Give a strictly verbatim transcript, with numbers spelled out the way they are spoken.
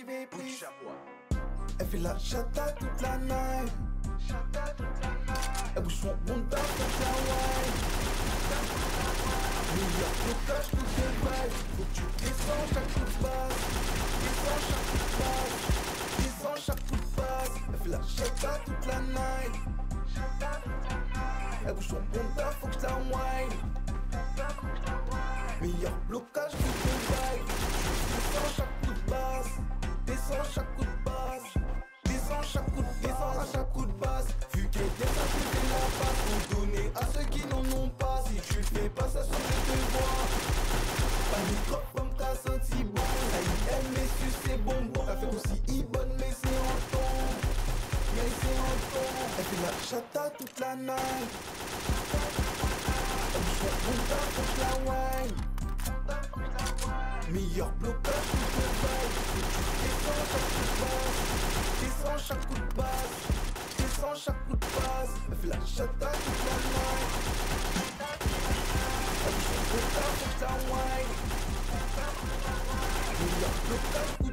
baby, please. Elle fait la chata toute la night. Elle bouge son bunda toute la wine. Meilleur blocage, tout est vrai. Faut que tu descends chaque coup de basse. Descends chaque coup de basse. Descends chaque coup de basse. Elle fait la chata toute la night. Elle bouge son bunda, faut que je la wine. Meilleur blocage, tout est vrai. Descends chaque coup de basse. Descends chaque coup de basse. Descends chaque coup de descends à chaque coup de basse. Vu qu'elle descend, tu fais la passe. Pour donner à ceux qui n'en ont pas. Si tu le fais pas, ça se te voit. Pas de trop comme t'as senti bon. Elle aime mais su c'est bonbon. Elle fait aussi bonne mais c'est en ton. Mais c'est en ton. Elle fait la chata toute la night. Elle bouge son bunda, faut que je la wine. Meilleur blocage, tout le bail. Descends chaque coup de basse. Descends chaque coup de basse. Descends chaque coup de basse. Elle fait la chata toute la night. Elle bouge son bunda, faut que je la wine. Meilleur blocage.